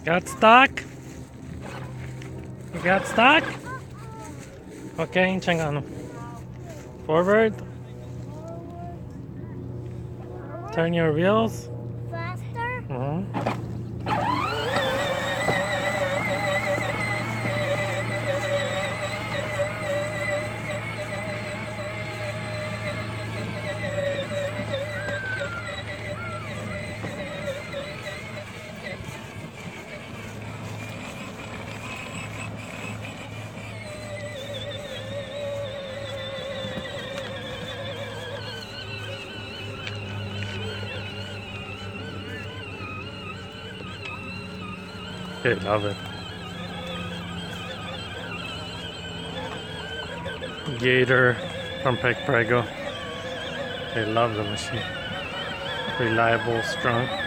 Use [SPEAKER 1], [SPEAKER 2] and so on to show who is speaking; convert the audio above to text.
[SPEAKER 1] Got stuck? You got stuck? Okay, hinchang ano. Forward. Turn your wheels.
[SPEAKER 2] Faster?
[SPEAKER 1] Mhm. They love it. Gator from Peg Prego. They love the machine. Reliable, strong.